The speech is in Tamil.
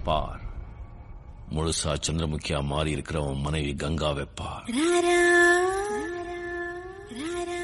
பார், முழுசா சந்திரமுகியா மாறி இருக்கிற உன் மனைவி கங்காவை பார்.